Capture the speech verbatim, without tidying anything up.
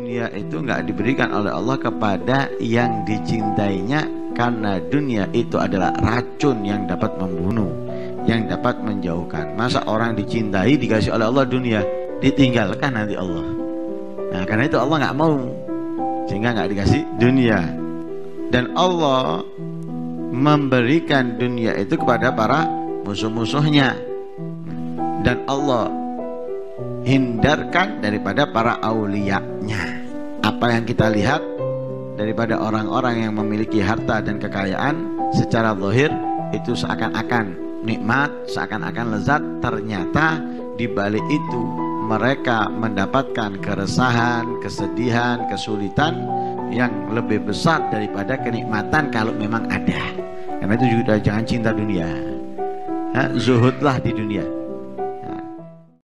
dunia itu nggak diberikan oleh Allah kepada yang dicintainya, karena dunia itu adalah racun yang dapat membunuh, yang dapat menjauhkan. Masa orang dicintai dikasih oleh Allah dunia, ditinggalkan nanti Allah. Nah, karena itu Allah nggak mau, sehingga nggak dikasih dunia. Dan Allah memberikan dunia itu kepada para musuh-musuhnya, dan Allah hindarkan daripada para auliyanya. Apa yang kita lihat daripada orang-orang yang memiliki harta dan kekayaan secara zahir itu seakan-akan nikmat, seakan-akan lezat, ternyata di balik itu mereka mendapatkan keresahan, kesedihan, kesulitan yang lebih besar daripada kenikmatan kalau memang ada. Karena itu juga jangan cinta dunia, nah, zuhudlah di dunia.